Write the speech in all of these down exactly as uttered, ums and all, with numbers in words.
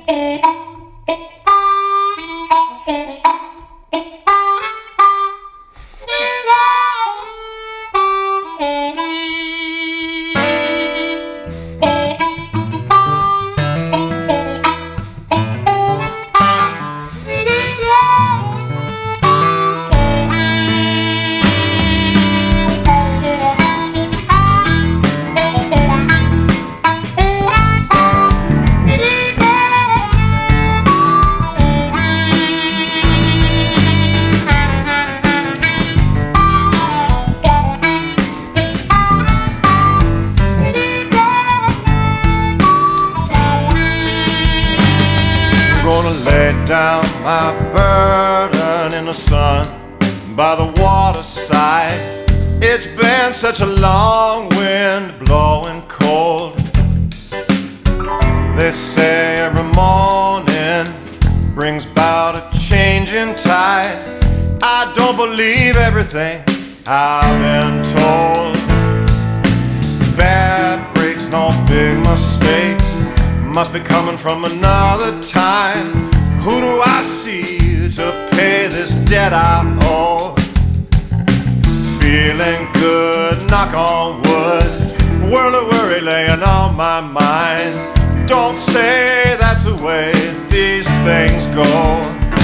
Gonna lay down my burden in the sun by the waterside. It's been such a long wind blowing cold. They say every morning brings about a change in tide. I don't believe everything I've been told. Bad breaks, no big mistakes, must be coming from another time. Who do I see to pay this debt I owe? Feeling good, knock on wood, world of worry laying on my mind. Don't say that's the way these things go.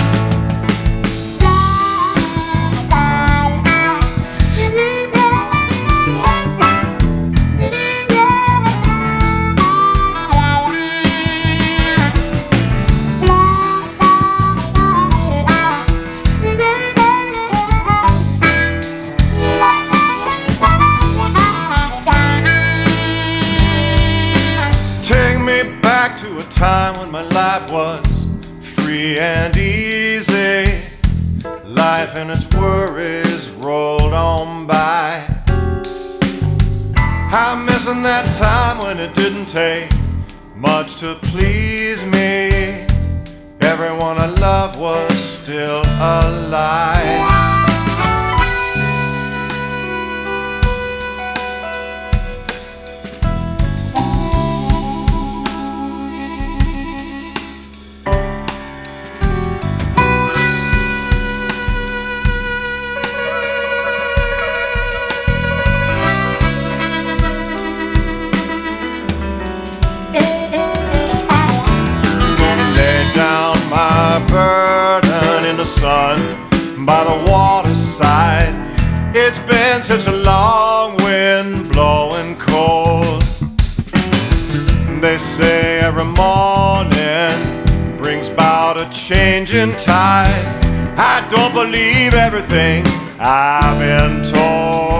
Take me back to a time when my life was free and easy. Life and its worries rolled on by. I'm missing that time when it didn't take much to please me. Everyone I loved was still alive. Burden in the sun by the waterside. It's been such a long wind blowing cold. They say every morning brings about a change in tide. I don't believe everything I've been told.